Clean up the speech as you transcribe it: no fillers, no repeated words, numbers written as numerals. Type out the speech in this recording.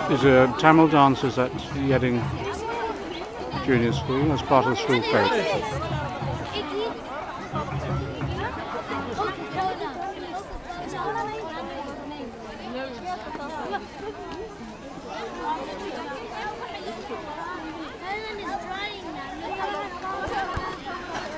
These are Tamil dancers at Yeading Junior School as part of the school fete.